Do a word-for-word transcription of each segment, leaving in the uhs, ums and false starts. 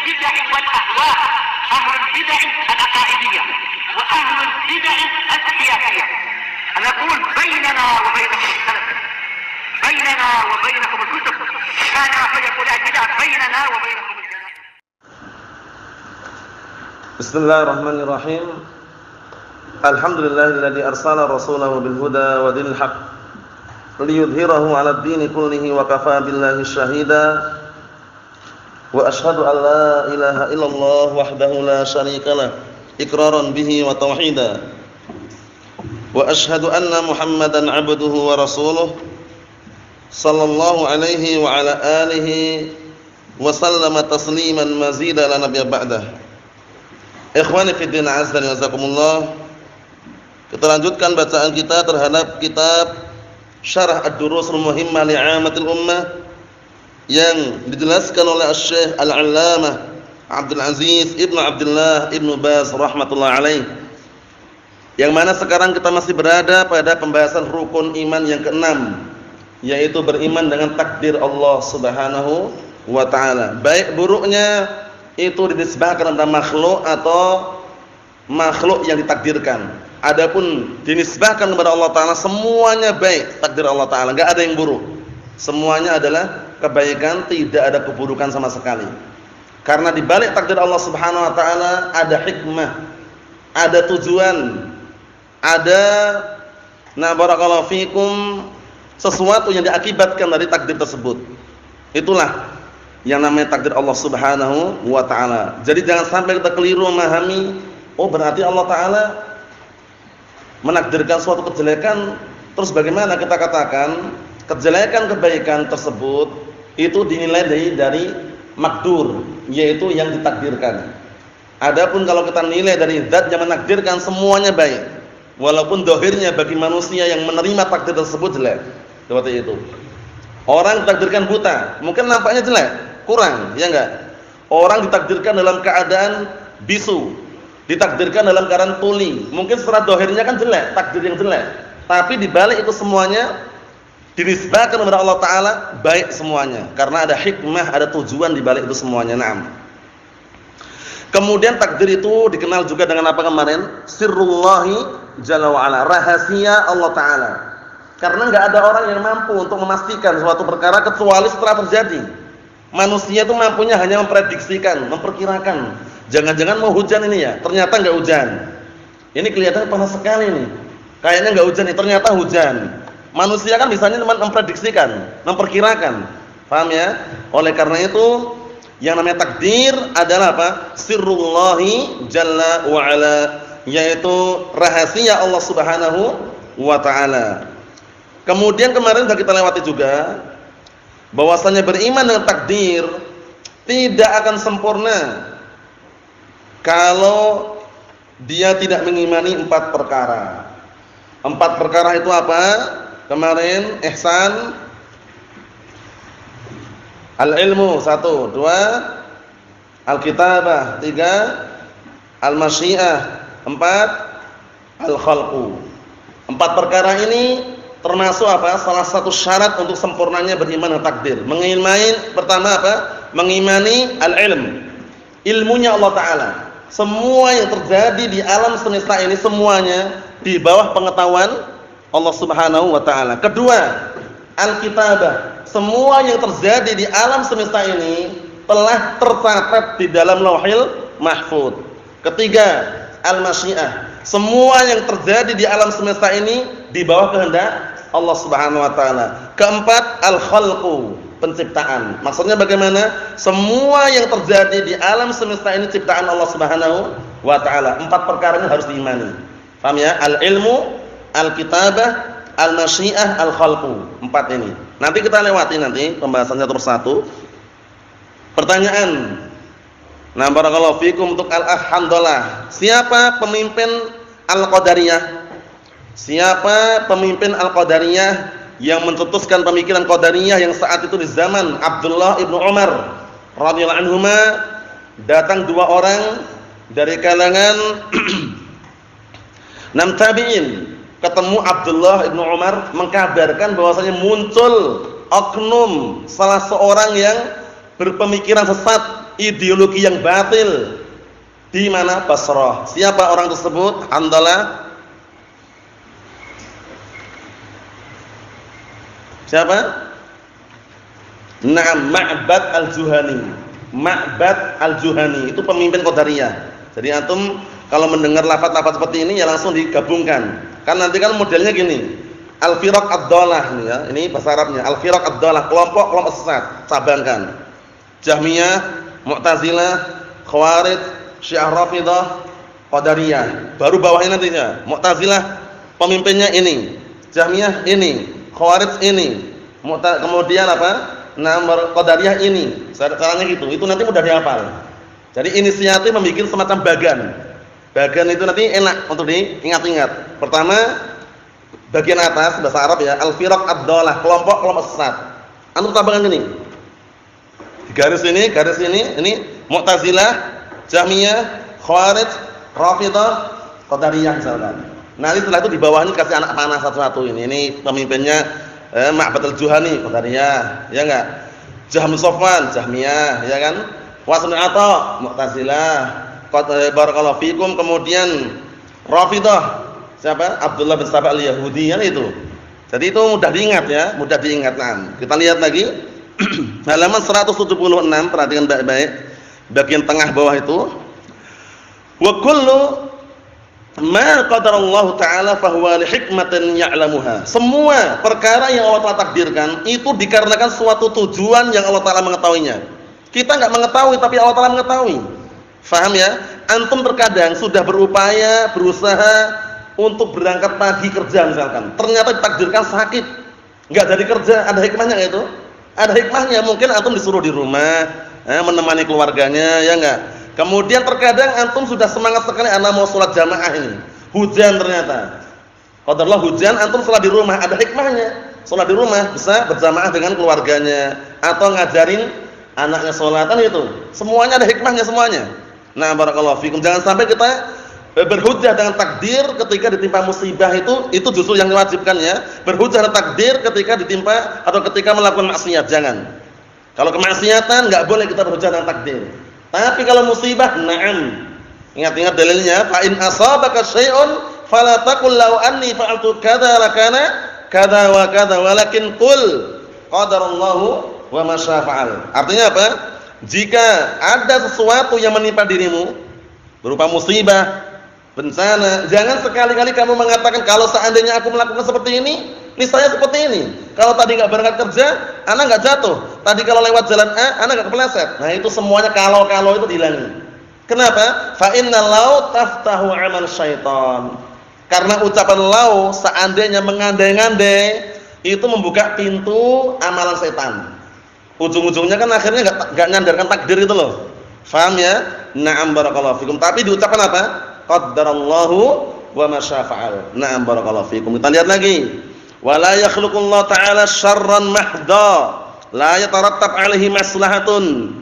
البدع والأهواء، أهل البدع العقائدية وأهل البدع السياسية. أنا أقول بيننا وبينكم السلف، بيننا وبينكم الكتب، كان فيقول البدع بيننا وبينكم الجنة. بسم الله الرحمن الرحيم. الحمد لله الذي أرسل رسوله بالهدى ودين الحق ليظهره على الدين كله وكفى بالله شهيدا. وأشهد أن لا إله إلا الله وحده لا شريك له إقرارا به وتوحيدا. وأشهد أن محمدا عبده ورسوله صلى الله عليه وعلى آله وسلم تسليما مزيدا لا نبي بعده. Ikhwani fi din, azza wa jazakumullah. Kita lanjutkan bacaan kita terhadap kitab Syarah Ad-Durusul Muhimmah li'amatil ummah yang dijelaskan oleh Asy-Syaikh Al-'Allamah Abdul Aziz Ibnu Abdullah Ibnu Baz rahmatullah alaih. Yang mana sekarang kita masih berada pada pembahasan rukun iman yang keenam, yaitu beriman dengan takdir Allah Subhanahu wa taala. Baik buruknya itu dinisbahkan kepada makhluk atau makhluk yang ditakdirkan. Adapun dinisbahkan kepada Allah taala semuanya baik, takdir Allah taala, enggak ada yang buruk. Semuanya adalah kebaikan, tidak ada keburukan sama sekali. Karena di balik takdir Allah Subhanahu wa taala ada hikmah, ada tujuan, ada na barakallahu fikum sesuatu yang diakibatkan dari takdir tersebut. Itulah yang namanya takdir Allah Subhanahu wa taala. Jadi jangan sampai kita keliru memahami, oh berarti Allah taala menakdirkan suatu kejelekan, terus bagaimana kita katakan kejelekan kebaikan tersebut itu dinilai dari dari makdur, yaitu yang ditakdirkan. Adapun kalau kita nilai dari zat yang menakdirkan semuanya baik, walaupun dohirnya bagi manusia yang menerima takdir tersebut jelek. Seperti itu. Orang ditakdirkan buta, mungkin nampaknya jelek, kurang, ya enggak? Orang ditakdirkan dalam keadaan bisu, ditakdirkan dalam keadaan tuli, mungkin secara dohirnya kan jelek, takdir yang jelek. Tapi di balik itu semuanya dinisbahkan kepada Allah taala baik semuanya, karena ada hikmah, ada tujuan di balik itu semuanya. Naam. Kemudian takdir itu dikenal juga dengan apa kemarin? Sirrullahi jalla wa ala, rahasia Allah taala. Karena enggak ada orang yang mampu untuk memastikan suatu perkara kecuali setelah terjadi. Manusia itu mampunya hanya memprediksikan, memperkirakan. Jangan-jangan mau hujan ini ya, ternyata enggak hujan. Ini kelihatan panas sekali nih. Kayaknya enggak hujan nih, ternyata hujan. Manusia kan bisanya cuma memprediksikan, memperkirakan. Paham ya? Oleh karena itu, yang namanya takdir adalah apa? Sirrullahi jalla wa ala, yaitu rahasia Allah Subhanahu wa taala. Kemudian kemarin sudah kita lewati juga bahwasanya beriman dengan takdir tidak akan sempurna kalau dia tidak mengimani empat perkara. Empat perkara itu apa? Kemarin ihsan, al-ilmu satu, dua, al-kitabah tiga, al-masyiah empat, al-khalqu. Empat perkara ini termasuk apa? Salah satu syarat untuk sempurnanya beriman dengan takdir. Mengimani pertama apa? Mengimani al-ilm, ilmunya Allah taala. Semua yang terjadi di alam semesta ini semuanya di bawah pengetahuan Allah Subhanahu wa taala. Kedua, al-kitabah. Semua yang terjadi di alam semesta ini telah tercatat di dalam Lauhil Mahfuz. Ketiga, al-masyiah. Semua yang terjadi di alam semesta ini di bawah kehendak Allah Subhanahu wa taala. Keempat, al-khalqu, penciptaan. Maksudnya bagaimana? Semua yang terjadi di alam semesta ini ciptaan Allah Subhanahu wa taala. Empat perkara ini harus diimani. Paham ya? Al-ilmu, al-kitabah, al-masyiah, al-khalqu. Empat ini. Nanti kita lewati nanti pembahasannya terus satu. Pertanyaan. Nah, barakallahu fikum untuk al-hamdalah. Siapa pemimpin al-qadariyah? Siapa pemimpin al-qadariyah yang mencetuskan pemikiran qadariyah yang saat itu di zaman Abdullah ibnu Umar radhiyallahu anhuma? Datang dua orang dari kalangan enam tabi'in, ketemu Abdullah ibnu Umar, mengkabarkan bahwasanya muncul oknum salah seorang yang berpemikiran sesat ideologi yang batil di mana? Basrah. Siapa orang tersebut? Handalah. Siapa? Naam, Ma'bad al-Juhani. Ma'bad al-Juhani itu pemimpin Qadariyah. Jadi antum kalau mendengar lafaz-lafaz seperti ini ya langsung digabungkan. Kan nanti kan modelnya gini. Al-firaq ad-dhalah ini ya. Ini bahasa Arabnya. Al-firaq ad-dhalah, kelompok-kelompok sesat. Cabangkan. Jahmiyah, Mu'tazilah, Khawarij, Syiah Rafidhah, Qadariyah. Baru bawahnya nantinya. Mu'tazilah pemimpinnya ini. Jahmiyah ini, Khawarij ini. Mu'ta, kemudian apa? Nomor Qadariyah ini. Caranya gitu. Itu nanti mudah dihafal. Jadi inisiatif membuat semacam bagan. Bagan itu nanti enak untuk diingat-ingat. Pertama, bagian atas bahasa Arab ya, al-firaq ad-dhalah, kelompok-kelompok sesat. Antum tambahkan ini. Di garis ini, garis ini, ini Mu'tazilah, Jahmiyah, Khawarij, Rafidhah, Qadariyah misalkan. Nanti setelah itu di bawahnya kasih anak panah satu-satu ini. Ini pemimpinnya eh, Ma'bad al-Juhani, Qadariyah, ya enggak? Jahm Safwan, Jahmiyah, ya kan? Wasn Atha, Mu'tazilah, qad barakallahu fikum, kemudian Rafidhah, siapa? Abdullah bin Saba al-Yahudi kan itu. Jadi itu mudah diingat ya, mudah diingat. Nah, kita lihat lagi halaman seratus tujuh puluh enam, perhatikan baik-baik. Bagian tengah bawah itu. Wa kullu ma qadarallahu ta'ala fa huwa li hikmatin ya'lamuha. Semua perkara yang Allah Taala takdirkan itu dikarenakan suatu tujuan yang Allah Taala mengetahuinya. Kita enggak mengetahui tapi Allah Taala mengetahui. Faham ya? Antum terkadang sudah berupaya, berusaha untuk berangkat pagi kerja misalkan. Ternyata ditakdirkan sakit. Enggak jadi kerja, ada hikmahnya enggak itu? Ada hikmahnya. Mungkin antum disuruh di rumah, eh, menemani keluarganya, ya enggak? Kemudian terkadang antum sudah semangat sekali ana mau salat jamaah ini. Hujan ternyata. Qadarullah hujan, antum salat di rumah, ada hikmahnya. Salat di rumah bisa berjamaah dengan keluarganya atau ngajarin anaknya salatan itu. Semuanya ada hikmahnya semuanya. Nah, barakallahu fikum. Jangan sampai kita berhujjah dengan takdir ketika ditimpa musibah itu, itu justru yang diwajibkan ya. Berhujjah dengan takdir ketika ditimpa atau ketika melakukan maksiat, jangan. Kalau kemaksiatan enggak boleh kita berhujjah dengan takdir. Tapi kalau musibah, na'am. Ingat-ingat dalilnya, fa in asabaka syai'un fala taqul law anni fa'altu kadza lakana kadza wa kadza walakin qul qadarallahu wa ma syaa fa'al. Artinya apa? Jika ada sesuatu yang menimpa dirimu berupa musibah, bencana, jangan sekali-kali kamu mengatakan kalau seandainya aku melakukan seperti ini, niscaya seperti ini. Kalau tadi enggak berangkat kerja, ana enggak jatuh. Tadi kalau lewat jalan A, ana enggak kepleset. Nah, itu semuanya kalau-kalau itu dihilangi. Kenapa? Fa innal law taftahu 'amal syaitan. Karena ucapan law seandainya mengandai-ngandai itu membuka pintu amalan setan. Ujung-ujungnya kan akhirnya enggak enggak nyandarkan takdir itu loh. Faham ya? Na'am barakallahu fikum. Tapi diucapkan apa? Qaddarallahu wa ma syaa fa'al. Na'am barakallahu fikum. Kita lihat lagi. Wala yakhluqullahu ta'ala syarran mahdha la yatarattab 'alaihi maslahatun.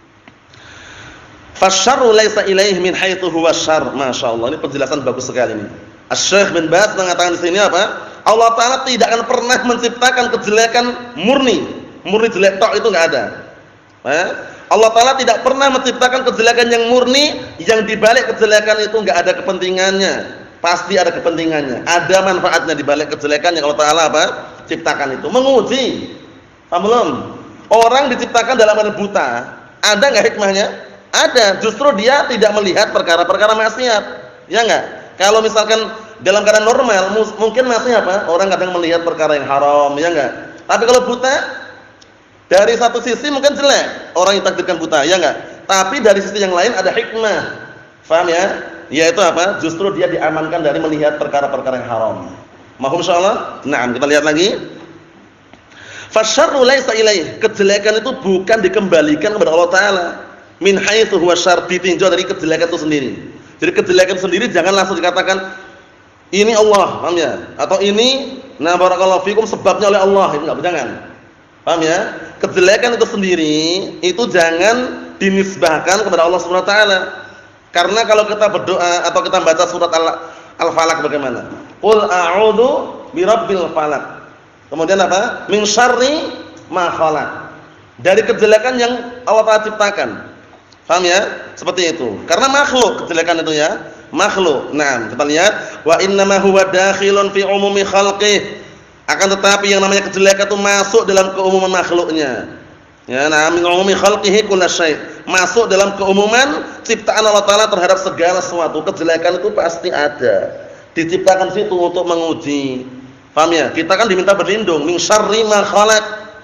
Fasyarru laisa ilaihi min haitsu huwa syarr. Masyaallah, ini penjelasan bagus sekali ini. Asy-Syaikh bin Baz mengatakan di sini apa? Allah Taala tidak akan pernah menciptakan kejelekan murni. Murni jelek tok itu enggak ada. Eh? Allah Taala tidak pernah menciptakan kejelekan yang murni yang dibalik kejelekan itu enggak ada kepentingannya. Pasti ada kepentingannya. Ada manfaatnya dibalik kejelekan yang Allah Taala apa? Ciptakan itu. Menguji. Paham belum? Orang diciptakan dalam keadaan buta. Ada enggak hikmahnya? Ada. Justru dia tidak melihat perkara-perkara maksiat. Ya enggak? Kalau misalkan dalam keadaan normal mungkin masih apa? Orang kadang melihat perkara yang haram, ya enggak? Tapi kalau buta dari satu sisi mungkin jelek orang yang takdirkan buta, ya enggak? Tapi dari sisi yang lain ada hikmah. Paham ya? Yaitu apa? Justru dia diamankan dari melihat perkara-perkara yang haram. Mahum insyaallah? Naam, kita lihat lagi. Fasyarru laisa ilaih. Kejelekan itu bukan dikembalikan kepada Allah Taala. Min haitsu huwa syarr, ditinjau dari kejelekan itu sendiri. Jadi kejelekan sendiri jangan langsung dikatakan ini Allah, paham ya? Atau ini na barakallahu fikum sebabnya oleh Allah, itu enggak, jangan. Paham ya? Kejelekan itu sendiri itu jangan dinisbahkan kepada Allah Subhanahu wa taala. Karena kalau kita berdoa atau kita baca surat Al-Falaq bagaimana? Qul a'udzu birabbil falaq. Kemudian apa? Min syarri ma khalaq. Dari kejelekan yang Allah Taala ciptakan. Paham ya? Seperti itu. Karena makhluk kejelekan itu ya, makhluk. Nah, kita lihat wa innama huwa dakhilun fi umumi khalqih. Akan tetapi yang namanya kejelekan itu masuk dalam keumuman makhluknya. Ya, nah min umumi khalqihi kullu syai'. Masuk dalam keumuman ciptaan Allah Taala terhadap segala sesuatu. Kejelekan itu pasti ada. Diciptakan situ untuk menguji. Paham ya? Kita kan diminta berlindung min syarri ma khalaq.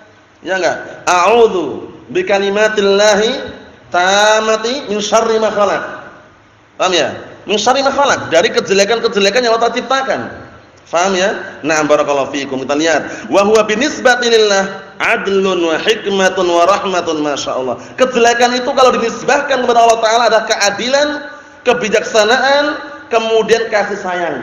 Ya enggak? A'udzu bikalimatillahi tamati min syarri ma khalaq. Paham ya? Min syarri ma khalaq, dari kejelekan-kejelekan yang Allah ciptakan. Paham ya? Na'am barakallahu fiikum. Kita lihat, wa huwa binisbati lillah adlun wa hikmatun wa rahmatun masyaallah. Kejelekan itu kalau dinisbahkan kepada Allah Taala ada keadilan, kebijaksanaan, kemudian kasih sayang.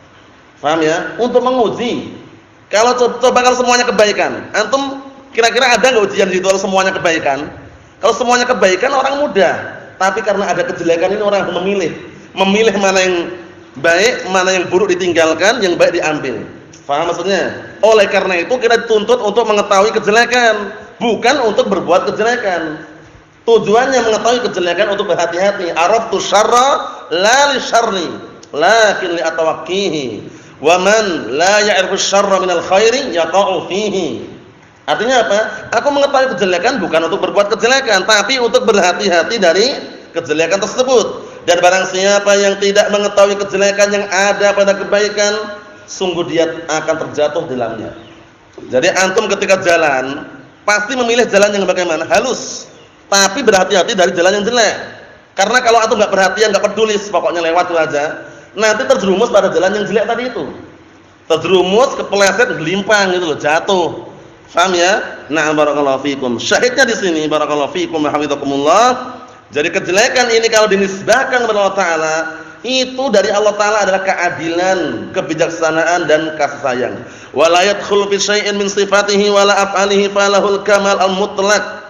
Paham ya? Untuk menguji. Kalau coba kalau semuanya kebaikan, antum kira-kira ada enggak ujian di situ kalau semuanya kebaikan? Kalau semuanya kebaikan orang mudah, tapi karena ada kejelekan ini orang memilih, memilih mana yang baik, mana yang buruk ditinggalkan, yang baik diambil. Faham maksudnya? Oleh karena itu kita dituntut untuk mengetahui kejelekan, bukan untuk berbuat kejelekan. Tujuannya mengetahui kejelekan untuk berhati-hati. Araftu syarra la li syarri, lakin li atawaqqihi. Wa man la ya'rifu syarra minal khairi yaqa'u fihi. Artinya apa? Aku mengetahui kejelekan bukan untuk berbuat kejelekan, tapi untuk berhati-hati dari kejelekan tersebut. Dan barang siapa yang tidak mengetahui kejelekan yang ada pada kebaikan, sungguh dia akan terjatuh di dalamnya. Jadi antum ketika jalan, pasti memilih jalan yang bagaimana? Halus. Tapi berhati-hati dari jalan yang jelek. Karena kalau antum enggak perhatian, enggak peduli, pokoknya lewat aja, nanti terjerumus pada jalan yang jelek tadi itu. Terjerumus, kepeleset, gelimpang gitu loh, jatuh. Paham ya? Na'am barakallahu fikum. Syahidnya di sini barakallahu fikum wa hafizakumullah. Jadi kejelekan ini kalau dinisbahkan kepada Allah Taala, itu dari Allah Taala adalah keadilan, kebijaksanaan dan kasih sayang. Wa la yadkhulu fi syai'in min sifatihi wa la af'alihi falahul kamal al-mutlaq.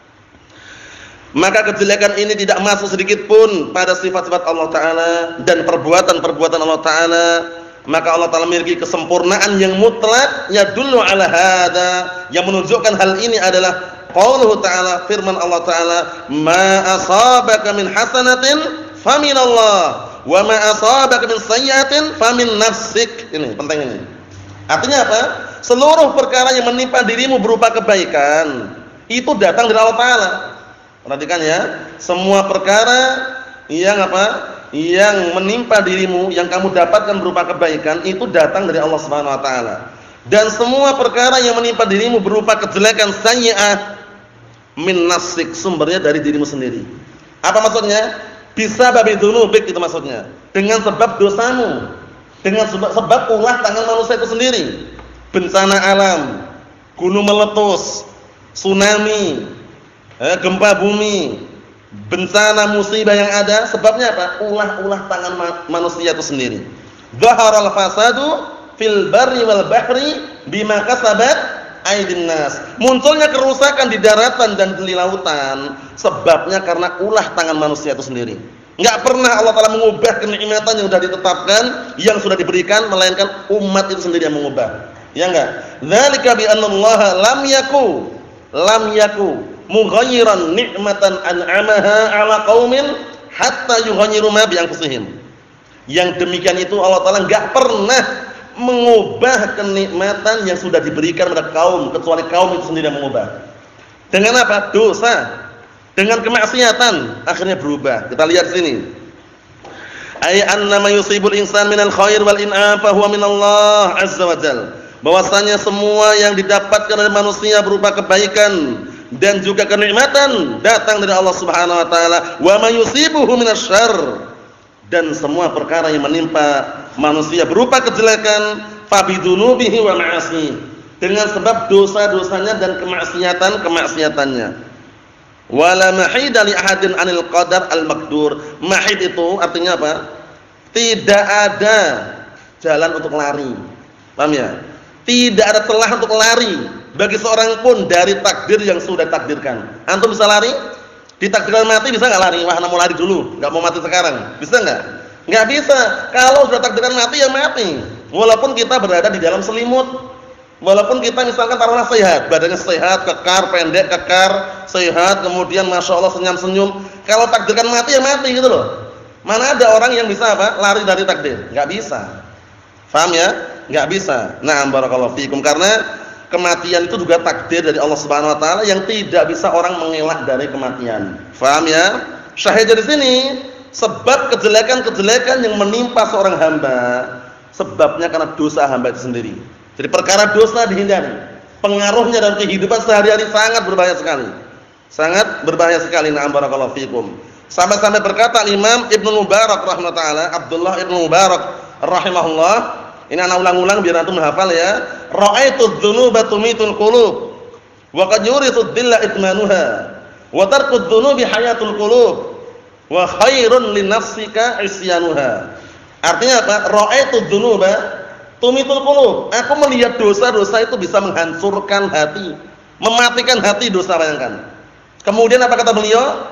Maka kejelekan ini tidak masuk sedikit pun pada sifat-sifat Allah Taala dan perbuatan-perbuatan Allah Taala. Maka Allah Ta'ala memiliki kesempurnaan yang mutlak, yadullu ala hadza, yang menunjukkan hal ini adalah qauluhu ta'ala, firman Allah Ta'ala, ma asabaka min hasanatin faminallah wa ma asabaka min sayyi'atin famin nafsik. Ini penting ini. Artinya apa? Seluruh perkara yang menimpa dirimu berupa kebaikan itu datang dari Allah Ta'ala. Perhatikan ya, semua perkara yang apa? Yang menimpa dirimu, yang kamu dapatkan berupa kebaikan itu datang dari Allah Subhanahu wa taala. Dan semua perkara yang menimpa dirimu berupa kejelekan sayyi'ah min nafsik, sumbernya dari dirimu sendiri. Apa maksudnya? Bisa babi dzunubik itu maksudnya. Dengan sebab dosamu, dengan sebab, sebab ulah tangan manusia itu sendiri. Bencana alam, gunung meletus, tsunami, eh, gempa bumi, bencana musibah yang ada, sebabnya apa? Ulah-ulah tangan ma manusia itu sendiri. Dhaharal fasadu fil barri wal bahri bima kasabat aydin nas. Munculnya kerusakan di daratan dan di lautan, sebabnya karena ulah tangan manusia itu sendiri. Enggak pernah Allah Taala mengubah kenikmatan yang sudah ditetapkan, yang sudah diberikan, melainkan umat itu sendiri yang mengubah. Ya enggak? Dzalika bi annallaha lam yaku lam yaku mughayyiran ni'matan an'amaha 'ala qaumin hatta yughayyiru ma bi anfusihim. Yang demikian itu Allah Taala enggak pernah mengubah kenikmatan yang sudah diberikan pada kaum kecuali kaum itu sendiri yang mengubah. Dengan apa? Dosa. Dengan kemaksiatan akhirnya berubah. Kita lihat sini. Ay anna ma yusibul insan minal khair wal in'am fa huwa minallah azza wa jalla. Bahwasanya semua yang didapatkan oleh manusia berupa kebaikan dan juga kenikmatan datang dari Allah Subhanahu wa taala. Wa may yusibuhu minasyarr, dan semua perkara yang menimpa manusia berupa kejelekan fabidunubihi wa ma'asi, dengan sebab dosa-dosanya dan kemaksiatan-kemaksiatannya. Wala mahida li ahadin 'anil qadar al-maqdur. Mahid itu artinya apa? Tidak ada jalan untuk lari. Paham ya? Tidak ada celah untuk lari bagi seorang pun dari takdir yang sudah takdirkan. Antum bisa lari? Ditakdirkan mati bisa enggak lari? Wah, mau lari dulu, enggak mau mati sekarang. Bisa enggak? Enggak bisa. Kalau sudah takdirkan mati ya mati. Walaupun kita berada di dalam selimut. Walaupun kita misalkan taruhlah sehat, badannya sehat, kekar, pendek, kekar, sehat, kemudian masya Allah senyum-senyum. Kalau takdirkan mati ya mati gitu loh. Mana ada orang yang bisa apa? Lari dari takdir? Enggak bisa. Paham ya? Enggak bisa. Na'am barakallahu fikum, karena kematian itu juga takdir dari Allah Subhanahu wa taala yang tidak bisa orang mengelak dari kematian. Paham ya? Syahid dari sini, sebab kejelekan-kejelekan yang menimpa seorang hamba, sebabnya karena dosa hamba itu sendiri. Jadi perkara dosa dihindari. Pengaruhnya dalam kehidupan sehari-hari sangat berbahaya sekali. Sangat berbahaya sekali. Na'am barakallahu fikum. Sampai-sampai berkata Imam Ibnu Mubarak rahimahullah taala, Abdullah Ibnu Mubarak rahimahullah, ini anak ulang-ulang biar antum hafal ya. Ra'aitu dzunuba tumitul qulub wa qad yurithu dhilla itmanuha wa tarku dzunubi hayatul qulub wa khairun li nafsika isyanuha. Artinya apa? Ra'aitu dzunuba tumitul qulub. Aku melihat dosa-dosa itu bisa menghancurkan hati, mematikan hati dosa, bayangkan. Kemudian apa kata beliau?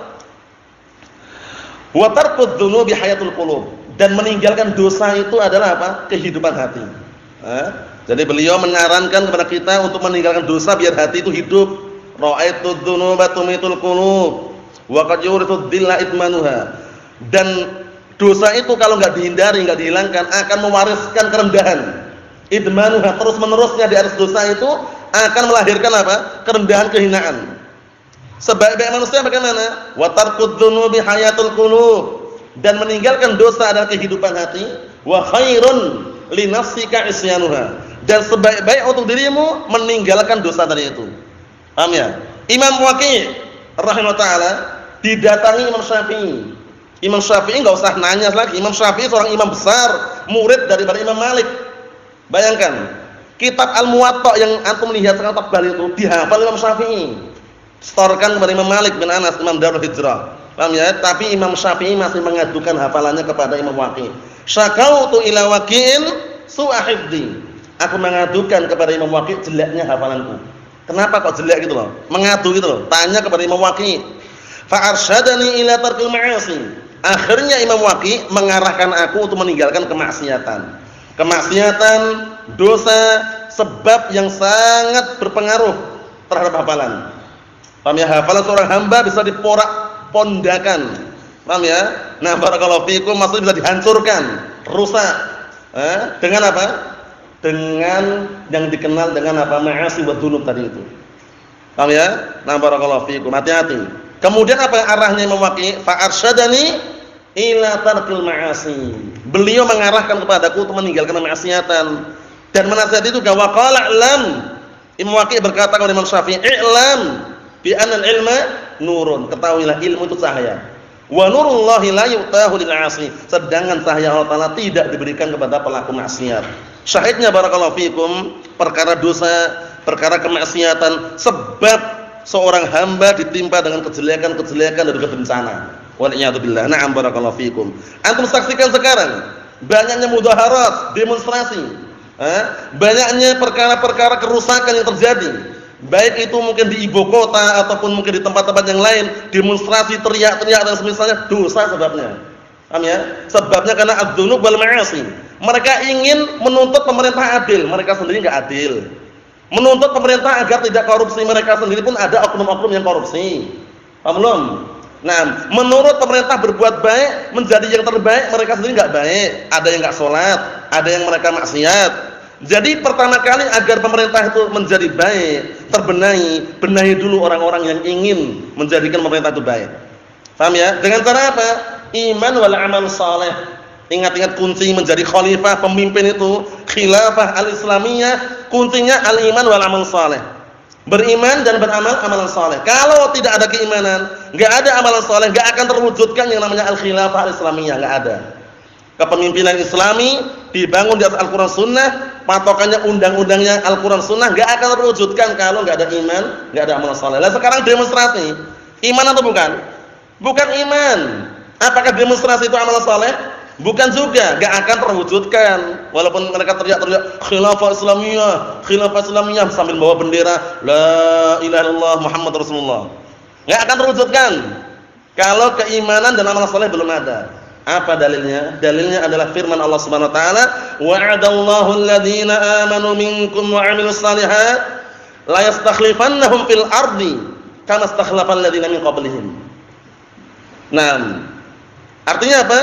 Wa tarku dzunubi hayatul qulub. Dan meninggalkan dosa itu adalah apa? Kehidupan hati. Eh? Jadi beliau menyarankan kepada kita untuk meninggalkan dosa biar hati itu hidup. Ra'aitu dzunuba tumitul qulub wa qad yurithu dhilla itmanuha. Dan dosa itu kalau enggak dihindari, enggak dihilangkan, akan mewariskan kerendahan. Idmanuha, terus-menerusnya di atas dosa itu akan melahirkan apa? Kerendahan, kehinaan. Sebaik-baik manusia bagaimana? Wa tarkud dzunubi hayatul qulub. Dan meninggalkan dosa adalah kehidupan hati. Wa khairun li nafsika isyanuha. Dan sebaik-baik untuk dirimu meninggalkan dosa tadi itu. Paham ya? Imam Waqi' rahimahullah taala didatangi Imam Syafi'i. Imam Syafi'i enggak usah nanya lagi. Imam Syafi'i seorang imam besar, murid daripada Imam Malik. Bayangkan, kitab Al-Muwatta yang antum lihat sekarang tebal itu dihafal Imam Syafi'i. Setorkan kepada Imam Malik bin Anas, Imam Darul Hijrah. Paham ya? Tapi Imam Syafi'i masih mengadukan hafalannya kepada Imam Waqi'. Syakautu ila Waqi'in su'a hifdzi. Aku mengadukan kepada Imam Waqi' jeleknya hafalanku. Kenapa kok jelek gitu loh? Mengadu gitu loh. Tanya kepada Imam Waqi'. Fa arsyadani ila tarkil ma'asi. Akhirnya Imam Waqi' mengarahkan aku untuk meninggalkan kemaksiatan. Kemaksiatan, dosa, sebab yang sangat berpengaruh terhadap hafalan. Paham ya? Hafalan seorang hamba bisa diporak-pondakan. Paham ya? Nah, barakallahu fikum, maksudnya bisa dihancurkan, rusak. Eh? Dengan apa? Dengan yang dikenal dengan apa? Ma'asi wa dzunub tadi itu. Paham ya? Nah, barakallahu fikum, hati-hati. Kemudian apa arahnya Imam Waqi'? Fa arsyadani ila tarkil ma'asi. Beliau mengarahkan kepadaku untuk meninggalkan kemaksiatan dan menasihati juga. Wa qala lam. Imam Waqi' berkata kepada Imam Syafi'i, "I'lam bi anna al-ilma nurun." Ketahuilah ilmu itu cahaya. Wa nurullahi la yu'tahu lil 'asi. Sedangkan cahaya Allah Taala tidak diberikan kepada pelaku maksiat. Syahidnya barakallahu fikum, perkara dosa, perkara kemaksiatan sebab seorang hamba ditimpa dengan kejelekan-kejelekan dan juga bencana. Waliyadzubillah. Na'am barakallahu fikum. Antum saksikan sekarang banyaknya mudhaharat, demonstrasi. Eh? Banyaknya perkara-perkara kerusakan yang terjadi. Baik itu mungkin di ibu kota ataupun mungkin di tempat-tempat yang lain, demonstrasi, teriak-teriak dan semisalnya, dosa sebabnya. Paham ya? Sebabnya karena adzunub wal ma'asi. Mereka ingin menuntut pemerintah adil, mereka sendiri enggak adil. Menuntut pemerintah agar tidak korupsi, mereka sendiri pun ada oknum-oknum yang korupsi. Paham belum? Nah, menurut pemerintah berbuat baik menjadi yang terbaik, mereka sendiri enggak baik. Ada yang enggak sholat, ada yang mereka maksiat. Jadi pertama kali agar pemerintah itu menjadi baik, terbenahi, benahi dulu orang-orang yang ingin menjadikan pemerintah itu baik. Paham ya? Dengan cara apa? Iman wal amal saleh. Ingat-ingat kunci menjadi khalifah, pemimpin itu khilafah al-islamiyah, kuncinya al-iman wal amal saleh. Beriman dan beramal amalan saleh. Kalau tidak ada keimanan, enggak ada amalan saleh, enggak akan terwujudkan yang namanya al-khilafah al-islamiyah, enggak ada. Kepemimpinan Islami dibangun di atas Al-Qur'an Sunnah, patokannya undang-undangnya Al-Qur'an Sunnah, enggak akan terwujudkan kalau enggak ada iman, enggak ada amalan saleh. Lah sekarang demonstrasi, iman atau bukan? Bukan iman. Apakah demonstrasi itu amalan saleh? Bukan juga, enggak akan terwujudkan. Walaupun mereka teriak-teriak khilafah Islamiyah, khilafah Islamiyah sambil bawa bendera la ilaha illallah Muhammad Rasulullah. Enggak akan terwujudkan kalau keimanan dan amalan saleh belum ada. Apa dalilnya? Dalilnya adalah firman Allah Subhanahu wa taala, "Wa'adallahu alladziina aamanu minkum wa 'amilus shalihaat la yastakhlifannahum fil ardi kama istakhlafal ladziina min qablihim." Nah, artinya apa?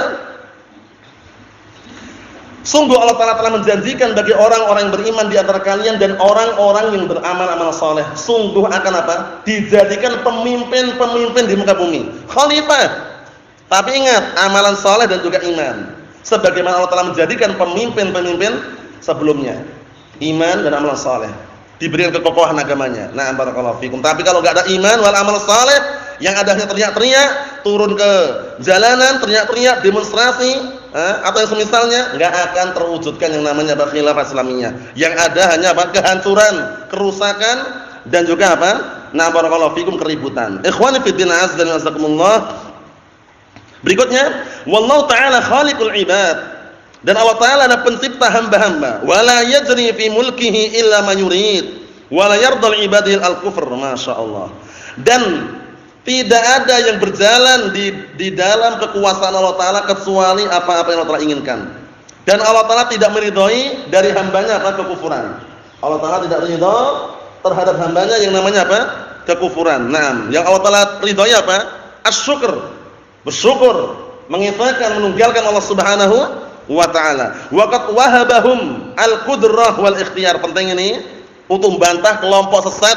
Sungguh Allah Ta'ala telah menjanjikan bagi orang-orang yang beriman di antara kalian dan orang-orang yang beramal-amal saleh, sungguh akan apa? Dijadikan pemimpin-pemimpin di muka bumi, khalifah. Tapi ingat, amalan saleh dan juga iman. Sebagaimana Allah Ta'ala menjadikan pemimpin-pemimpin sebelumnya, iman dan amalan saleh, diberikan kekokohan agamanya. Nah, barakallahu fikum. Tapi kalau enggak ada iman wal amal saleh, yang ada hanya teriak-teriak, turun ke jalanan, teriak-teriak, demonstrasi, eh, atau yang semisalnya, enggak akan terwujudkan yang namanya khilafah Islamiyah. Yang ada hanya apa? Kehancuran, kerusakan dan juga apa? Nah, barakallahu fikum, keributan. Ikhwani fid din, azza wa jazakumullah. Berikutnya, wallahu ta'ala khaliqul ibad. Dan Allah Ta'ala adalah pencipta hamba-hamba. Wala yajri fi mulkihi illa ma yurid. Wala yardal ibadihi al-kufr. Masyaallah. Dan tidak ada yang berjalan di di dalam kekuasaan Allah Ta'ala kecuali apa-apa yang Allah Ta'ala inginkan. Dan Allah Ta'ala tidak meridhai dari hambanya apa? Kekufuran. Allah Ta'ala tidak ridha terhadap hambanya yang namanya apa? Kekufuran. Nah, yang Allah Ta'ala ridhai apa? Asy-syukr. Bersyukur, mengifakan, menunggalkan Allah Subhanahu wa ta'ala. Wa qad wahabahum al-qudrah wal ikhtiyar. Penting ini untuk membantah kelompok sesat,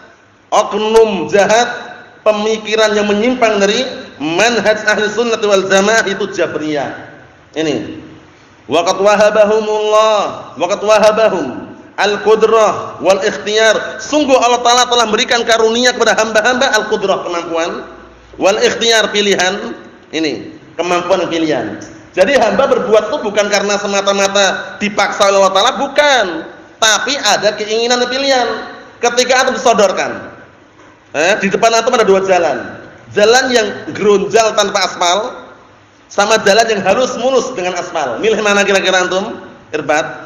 oknum jahat, pemikiran yang menyimpang dari manhaj ahli sunnah wal jamaah, itu Jabriyah. Ini. Wa qad wahabahumullah, wa qad wahabahum al-qudrah wal ikhtiyar. Sungguh Allah Ta'ala telah memberikan karunia kepada hamba-hamba al-qudrah, kemampuan, wal ikhtiyar, pilihan. Ini kemampuan pilihan. Jadi hamba berbuat itu bukan karena semata-mata dipaksa oleh Allah Ta'ala, bukan, tapi ada keinginan dan pilihan. Ketika antum disodorkan, eh, di depan antum ada dua jalan, jalan yang gerunjal tanpa aspal, sama jalan yang halus mulus dengan aspal. Milih mana kira-kira antum? Irbat?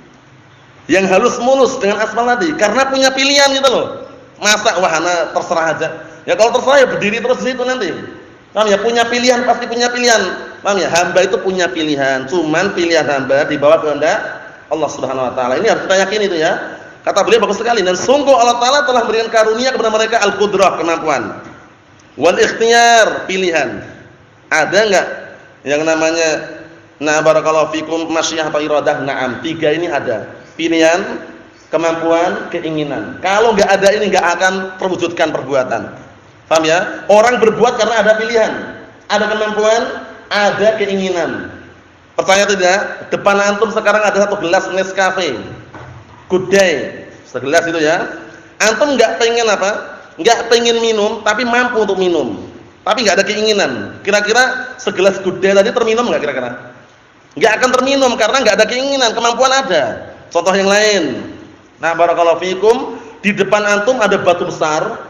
Yang halus mulus dengan aspal tadi, karena punya pilihan gitu loh. Masa wahana terserah aja. Ya kalau terserah ya berdiri terus di situ nanti. Paham ya? Punya pilihan, pasti punya pilihan. Paham ya? Hamba itu punya pilihan. Cuman pilihan hamba dibawa kehendak Allah Subhanahu wa taala. Ini harus kita yakini itu ya. Kata beliau bagus sekali, dan sungguh Allah Taala telah memberikan karunia kepada mereka al-qudrah, kemampuan. Wal ikhtiyar, pilihan. Ada enggak yang namanya na barakallahu fikum masyiah atau iradah? Naam. Tiga ini ada. Pilihan, kemampuan, keinginan. Kalau enggak ada ini enggak akan terwujudkan perbuatan. Paham ya? Orang berbuat karena ada pilihan, ada kemampuan, ada keinginan. Percaya tidak? Depan antum sekarang ada satu gelas Nescafe, Good Day, segelas itu ya. Antum nggak pengen apa? Nggak pengen minum, tapi mampu untuk minum, tapi nggak ada keinginan. Kira-kira segelas Good Day tadi terminum nggak kira-kira? Nggak akan terminum karena nggak ada keinginan, kemampuan ada. Contoh yang lain. Nah, barakallahu fikum, di depan antum ada batu besar.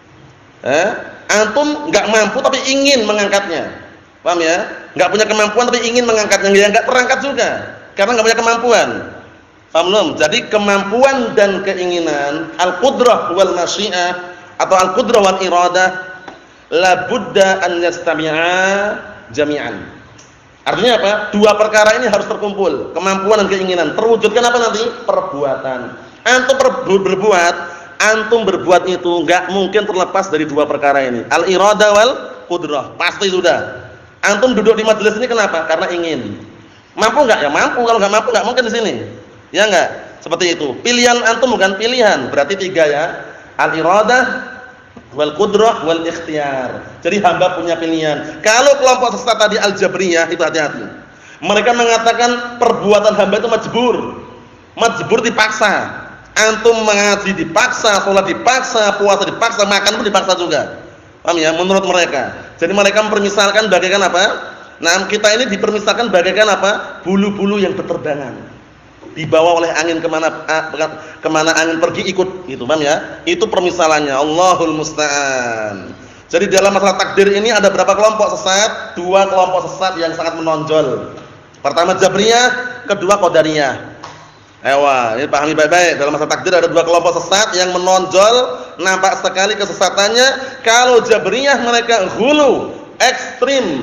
Eh, antum nggak mampu tapi ingin mengangkatnya, paham ya? Nggak punya kemampuan tapi ingin mengangkatnya, ya nggak terangkat juga, karena nggak punya kemampuan. Paham belum? Jadi kemampuan dan keinginan, al-qudrah wal masyiah atau al-qudrah wal iradah, la budda an yastami'a jami'an. Artinya apa? Dua perkara ini harus terkumpul, kemampuan dan keinginan. Terwujudkan apa nanti? Perbuatan. Antum berbuat Antum berbuat itu enggak mungkin terlepas dari dua perkara ini, al-iradah wal qudrah. Pasti sudah. Antum duduk di majelis ini kenapa? Karena ingin. Mampu enggak? Ya mampu. Kalau enggak mampu enggak mungkin di sini. Ya enggak? Seperti itu. Pilihan antum bukan pilihan. Berarti tiga ya. Al-iradah wal qudrah wal ikhtiyar. Jadi hamba punya pilihan. Kalau kelompok sesat tadi al-jabriyah itu hati-hati. Mereka mengatakan perbuatan hamba itu majbur. Majbur dipaksa. Antum mengaji dipaksa, sholat dipaksa, puasa dipaksa, makan pun dipaksa juga. Paham ya? Menurut mereka. Jadi mereka mempermisalkan bagaikan apa? Nah, kita ini dipermisalkan bagaikan apa? Bulu-bulu yang berterbangan, dibawa oleh angin kemana kemana angin pergi ikut, gitu, paham ya? Itu permisalannya. Allahul musta'an. Jadi dalam masalah takdir ini ada berapa kelompok sesat? Dua kelompok sesat yang sangat menonjol. Pertama Jabriyah, kedua Qadariyah. Ewa, ini pahami baik-baik. Dalam masalah takdir ada dua kelompok sesat yang menonjol, nampak sekali kesesatannya. Kalau Jabriyah mereka hulu, ekstrim,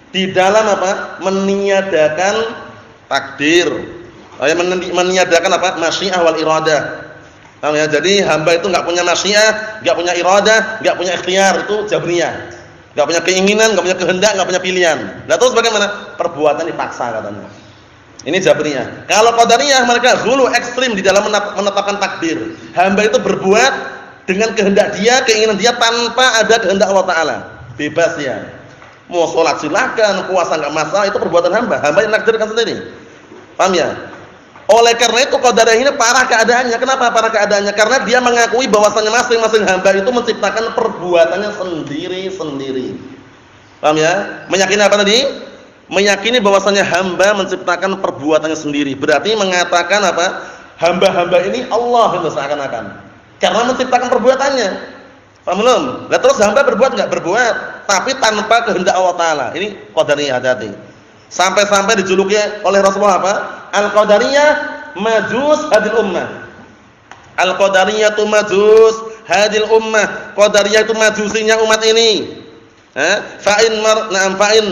di dalam apa? Meniadakan takdir. Oh ya, meniadakan apa? Masyiah wal iradah. Paham ya? Jadi hamba itu enggak punya masyiah, enggak punya iradah, enggak punya ikhtiar, itu jabriyah. Enggak punya keinginan, enggak punya kehendak, enggak punya pilihan. Nah, terus bagaimana? Perbuatan dipaksa katanya. Ini jabriyah. Kalau qadariyah mereka ghulu ekstrim di dalam menetapkan takdir. Hamba itu berbuat dengan kehendak dia, keinginan dia tanpa ada kehendak Allah Taala. Bebas ya. Mau sholat silakan, puasa enggak masalah, itu perbuatan hamba. Hamba yang nakdirkan sendiri. Paham ya? Oleh karena itu qadariyah ini parah keadaannya. Kenapa parah keadaannya? Karena dia mengakui bahwasanya masing-masing hamba itu menciptakan perbuatannya sendiri-sendiri. Paham ya? Meyakini apa tadi? Meyakini bahwasanya hamba menciptakan perbuatannya sendiri. Berarti mengatakan apa? Hamba-hamba ini Allah itu seakan-akan. Karena menciptakan perbuatannya. Paham belum? Lah terus hamba berbuat enggak? Berbuat, tapi tanpa kehendak Allah Taala. Ini qadariyah, hati-hati. Sampai-sampai dijuluki oleh Rasulullah apa? Al-Qadariyah majus hadil ummah. Al-Qadariyah itu majus hadil ummah. Qadariyah itu majusinya umat ini. Eh? Fa in mar na'am fa in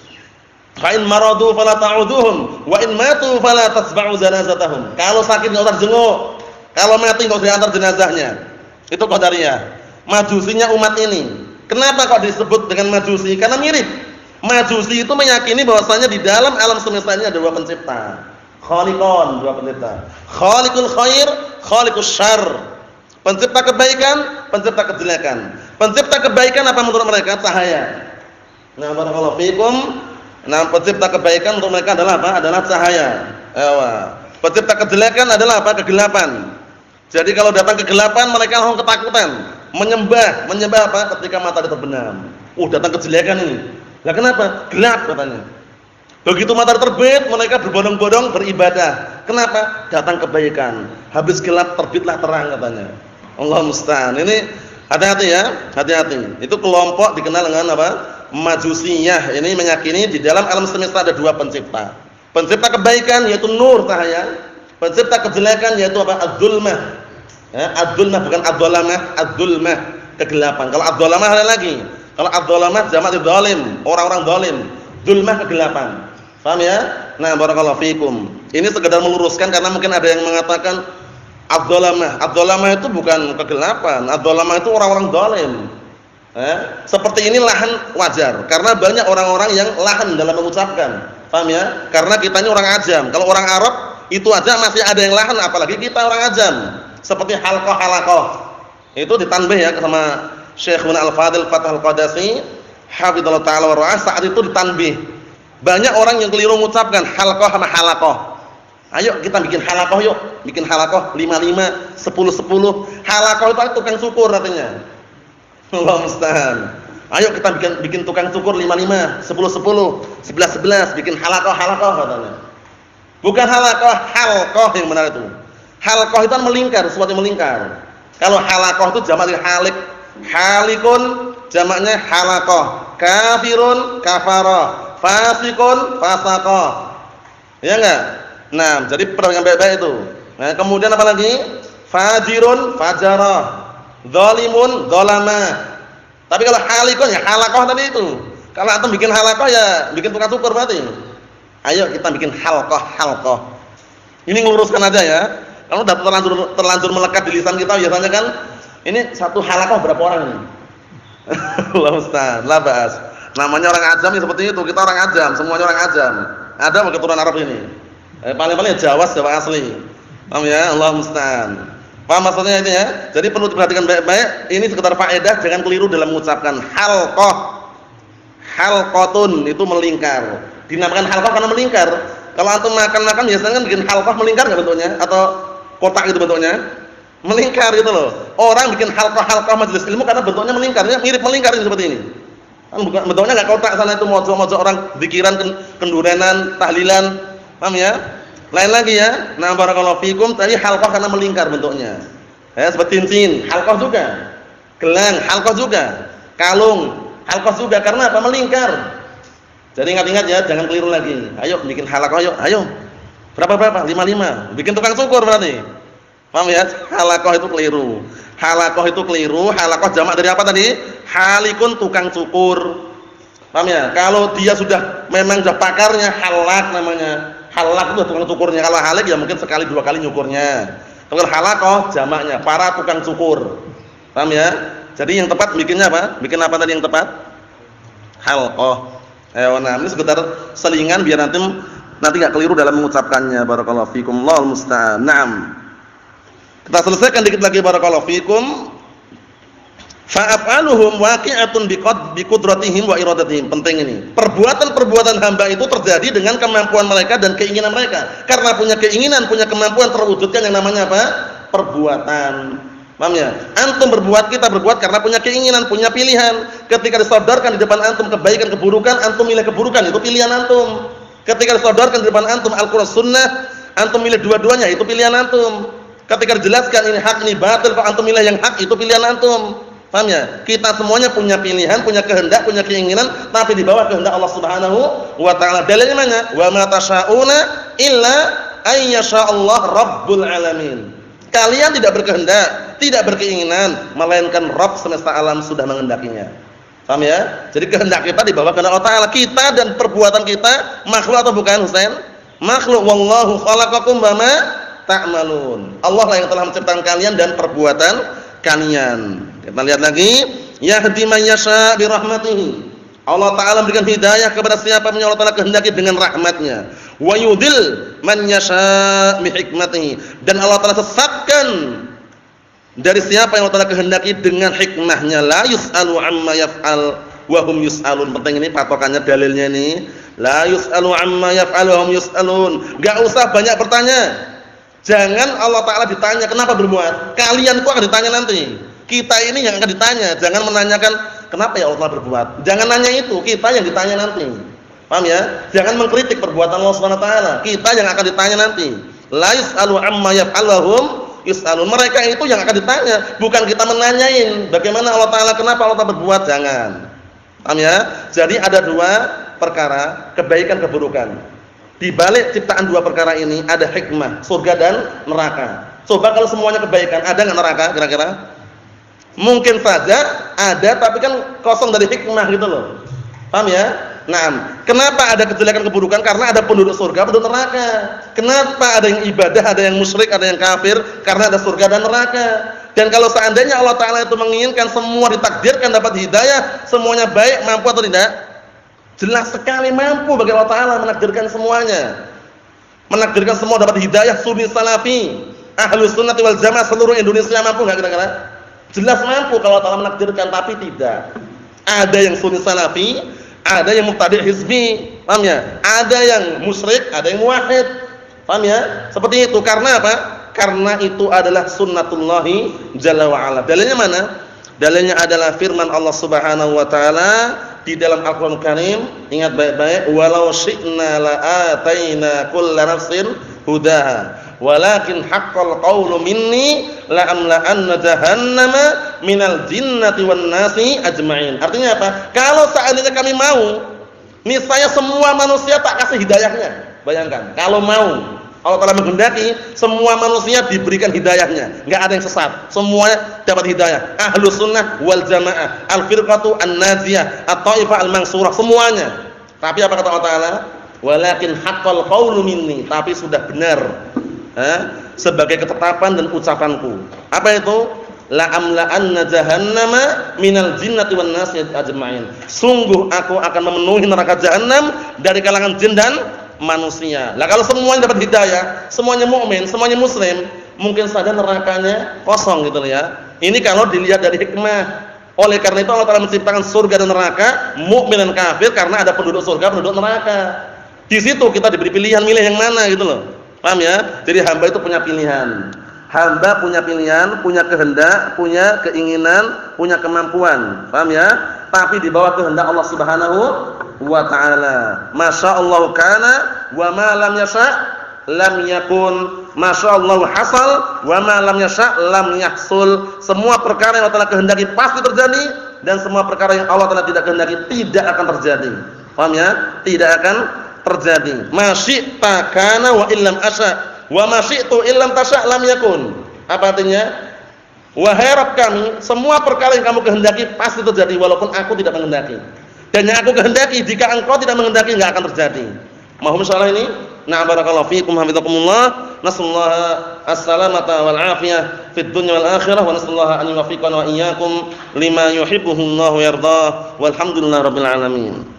fa in maradu fala ta'uduhum wa in matu fala tasba'u janazatahum. Kalau sakit enggak usah jenguk. Kalau mati enggak usah antar jenazahnya. Itu Qadariyah. Majusinya umat ini. Kenapa kok disebut dengan majusi? Karena mirip. Majusi itu meyakini bahwasanya di dalam alam semesta ini ada dua pencipta. Khaliqon, dua pencipta. Khaliqul khair, khaliqus syarr. Pencipta kebaikan, pencipta kejelekan. Pencipta kebaikan apa menurut mereka? Cahaya. Nah, barakallahu fikum. Nah, pencipta kebaikan menurut mereka adalah apa? Adalah cahaya. Ewa. Pencipta kejelekan adalah apa? Kegelapan. Jadi kalau datang kegelapan mereka langsung ketakutan. Menyembah, menyembah apa? Ketika matahari terbenam. Oh, datang kejelekan ini. Lah kenapa? Gelap katanya. Begitu matahari terbit, mereka berbondong-bondong beribadah. Kenapa? Datang kebaikan. Habis gelap terbitlah terang katanya. Allah musta'an. Ini hati-hati ya, hati-hati. Itu kelompok dikenal dengan apa? Majusiyah. Ini meyakini di dalam alam semesta ada dua pencipta. Pencipta kebaikan yaitu nur cahaya. Pencipta kejelekan yaitu apa? Ad-dzulmah. Ya, ad-dzulmah bukan ad-dzalamah, ad-dzulmah, kegelapan. Kalau ad-dzalamah ada lagi. Kalau ad-dzalamah jamak dzalim, orang-orang zalim. Dzulmah kegelapan. Paham ya? Nah, barakallahu fikum. Ini sekedar meluruskan karena mungkin ada yang mengatakan ad-dzalamah. Ad-dzalamah itu bukan kegelapan. Ad-dzalamah itu orang-orang zalim. Eh? Seperti ini lahan wajar karena banyak orang-orang yang lahan dalam mengucapkan. Paham ya? Karena kita ini orang ajam. Kalau orang Arab itu aja masih ada yang lahan, apalagi kita orang ajam. Seperti halqah-halaqah. Itu ditanbih ya sama Syekhuna Al-Fadil Fathul Qadasi, hafizallahu taala wa ra'ah, saat itu ditanbih. Banyak orang yang keliru mengucapkan halqah sama halaqah. Ayo kita bikin halaqah yuk, bikin halaqah lima lima, sepuluh sepuluh. Halaqah itu tukang syukur artinya. Allah musta'an. Ayo kita bikin bikin tukang syukur lima lima, sepuluh sepuluh, sebelas sebelas, bikin halaqah halaqah katanya. Bukan halaqah, halqah yang benar itu. Halqah itu kan melingkar, sesuatu yang melingkar. Kalau halaqah itu jamak dari halik. Halikun jamaknya halaqah. Kafirun kafara. Fasikun fasaqah. Ya enggak? Nah, jadi perhatikan baik-baik itu. Nah, kemudian apa lagi? Fajirun fajarah. Zalimun zalama. Tapi kalau halikun ya halaqah tadi itu. Kalau antum bikin halaqah ya bikin tukang syukur berarti. Ayo kita bikin halqah halqah. Ini ngeluruskan aja ya. Kalau udah terlanjur terlanjur melekat di lisan kita biasanya kan ini satu halaqah berapa orang ini? Allah Ustaz, la ba'as. Namanya orang ajam ya seperti itu, kita orang ajam, semuanya orang ajam. Ada keturunan Arab ini. Eh, paling-paling Jawa, Jawa asli. Paham ya? Allah musta'an. Paham maksudnya ini ya? Jadi perlu diperhatikan baik-baik, ini sekedar faedah, jangan keliru dalam mengucapkan halqah. Halqatun itu melingkar. Dinamakan halqah karena melingkar. Kalau antum makan-makan biasanya kan bikin halqah melingkar enggak bentuknya atau kotak itu bentuknya? Melingkar gitu loh. Orang bikin halqah-halqah majelis ilmu karena bentuknya melingkar, mirip melingkar ini seperti ini. Kan bukan bentuknya enggak kotak sana itu mojok-mojok orang zikiran, kendurenan, tahlilan. Paham ya? Lain lagi ya. Nah, barakallahu fikum, tadi halqah karena melingkar bentuknya. Ya, seperti cincin, halqah juga. Gelang, halqah juga. Kalung, halqah juga karena apa? Melingkar. Jadi ingat-ingat ya, jangan keliru lagi. Ayo bikin halaqah yuk, ayo. Berapa-berapa? lima lima. Bikin tukang syukur berarti. Paham ya? Halaqah itu keliru. Halaqah itu keliru. Halaqah jamak dari apa tadi? Halikun tukang syukur. Paham ya? Kalau dia sudah memang sudah pakarnya, halak namanya. Halak itu tukang cukurnya. Kalau halik ya mungkin sekali dua kali nyukurnya. Kalau halakoh jamaknya, para tukang cukur. Paham ya? Jadi yang tepat bikinnya apa? Bikin apa tadi yang tepat? Halqah. Eh, nah, ini sekedar selingan biar nanti nanti enggak keliru dalam mengucapkannya. Barakallahu fikum, Allahul musta'an. Naam. Kita selesaikan dikit lagi barakallahu fikum. Fa'afaluhum waqi'atun biqad biqudratihim wa iradatihim. Penting ini. Perbuatan-perbuatan hamba itu terjadi dengan kemampuan mereka dan keinginan mereka. Karena punya keinginan, punya kemampuan terwujudkan yang namanya apa? Perbuatan. Paham ya? Antum berbuat, kita berbuat karena punya keinginan, punya pilihan. Ketika disodorkan di depan antum kebaikan, keburukan, antum milih keburukan, itu pilihan antum. Ketika disodorkan di depan antum Al-Qur'an Sunnah, antum milih dua-duanya, itu pilihan antum. Ketika dijelaskan ini hak, ini batil, kok antum milih yang hak, itu pilihan antum. Paham ya? Kita semuanya punya pilihan, punya kehendak, punya keinginan, tapi di bawah kehendak Allah Subhanahu wa taala. Dalilnya mana? Wa ma tasyauna illa ay yasha'allah rabbul alamin. Kalian tidak berkehendak, tidak berkeinginan, melainkan Rabb semesta alam sudah menghendakinya. Paham ya? Jadi kehendak kita di bawah kehendak Allah taala. Kita dan perbuatan kita makhluk atau bukan, Husain? Makhluk. Wallahu khalaqakum wa ma ta'malun. Allah lah yang telah menciptakan kalian dan perbuatan kalian. Kita lihat lagi, yahdi man yasha bi rahmatihi. Allah taala memberikan hidayah kepada siapa yang Allah taala kehendaki dengan rahmatnya. Wa yudil man yasha bi hikmatihi. Dan Allah taala sesatkan dari siapa yang Allah taala kehendaki dengan hikmahnya. La yus'alu amma yaf'al wa hum yus'alun. Penting ini patokannya, dalilnya ini. La yus'alu amma yaf'al wa hum yus'alun. Enggak usah banyak bertanya. Jangan Allah taala ditanya kenapa berbuat. Kalian kok akan ditanya nanti. Kita ini yang akan ditanya, jangan menanyakan kenapa ya Allah berbuat. Jangan nanya itu, kita yang ditanya nanti. Paham ya? Jangan mengkritik perbuatan Allah Subhanahu wa taala. Kita yang akan ditanya nanti. La yus'alu amma yaf'aluhum yus'alun. Mereka itu yang akan ditanya, bukan kita menanyain bagaimana Allah taala, kenapa Allah taala berbuat, jangan. Paham ya? Jadi ada dua perkara, kebaikan keburukan. Di balik ciptaan dua perkara ini ada hikmah, surga dan neraka. Coba kalau semuanya kebaikan, ada enggak neraka kira-kira? Mungkin saja ada, tapi kan kosong dari hikmah gitu loh. Paham ya? Naam. Kenapa ada kejelekan keburukan? Karena ada penduduk surga, penduduk neraka. Kenapa ada yang ibadah, ada yang musyrik, ada yang kafir? Karena ada surga dan neraka. Dan kalau seandainya Allah taala itu menginginkan semua ditakdirkan dapat hidayah, semuanya baik, mampu atau tidak? Jelas sekali mampu bagi Allah taala menakdirkan semuanya. Menakdirkan semua dapat hidayah, sunni salafi, ahlus sunnati wal jamaah seluruh Indonesia mampu enggak kira-kira? Jelas mampu kalau Allah menakdirkan, tapi tidak. Ada yang sunni salafi, ada yang mubtadi' hizbi, paham ya? Ada yang musyrik, ada yang muwahhid. Paham ya? Seperti itu. Karena apa? Karena itu adalah sunnatullahi jalla wa ala. Dalilnya mana? Dalilnya adalah firman Allah Subhanahu wa taala di dalam Al-Qur'an Karim. Ingat baik-baik, walau syi'na la ataina kulla nafsin hudaha. Walakin haqqal qawlu minni la amla'anna jahannama minal jinnati wan nasi ajma'in. Artinya apa? Kalau seandainya kami mau, niscaya semua manusia tak kasih hidayahnya. Bayangkan, kalau mau Allah Taala menghendaki semua manusia diberikan hidayahnya, enggak ada yang sesat, semuanya dapat hidayah. Ahlus sunnah wal jamaah, al-firqatu an-najiyah, at-taifah al-mansurah, semuanya. Tapi apa kata Allah Taala? Walakin haqqal qawlu minni, tapi sudah benar ha? Sebagai ketetapan dan ucapanku. Apa itu? La amla'anna jahannama minal jinnati wan nasi ajma'in. Sungguh aku akan memenuhi neraka jahanam dari kalangan jin dan manusia. Lah kalau semuanya dapat hidayah, semuanya mukmin, semuanya muslim, mungkin saja nerakanya kosong gitu ya. Ini kalau dilihat dari hikmah. Oleh karena itu Allah Taala menciptakan surga dan neraka, mukmin dan kafir karena ada penduduk surga, penduduk neraka. Di situ kita diberi pilihan milih yang mana gitu loh. Paham ya? Jadi hamba itu punya pilihan. Hamba punya pilihan, punya kehendak, punya keinginan, punya kemampuan. Paham ya? Tapi di bawah kehendak Allah Subhanahu wa taala. Masyaallah kana wa ma lam yasha lam yakun. Masyaallah hasal wa ma lam yasha lam yahsul. Semua perkara yang Allah Taala kehendaki pasti terjadi, dan semua perkara yang Allah Taala tidak kehendaki tidak akan terjadi. Paham ya? Tidak akan terjadi. Masyi'ta kana wa illam asya wa masyi'tu illam tasya lam yakun. Apa artinya? Wahai Rabb kami, semua perkara yang kamu kehendaki pasti terjadi walaupun aku tidak menghendaki. Dan yang aku kehendaki, jika engkau tidak menghendaki, enggak akan terjadi. Mohon insyaallah ini. Nah, barakallahu fiikum hafizakumullah. Nasallahu as-salamata wal afiyah fid dunya wal akhirah wa nasallahu an yuwaffiqana wa iyyakum lima yuhibbuhu Allah wa yardah. Walhamdulillahirabbil alamin.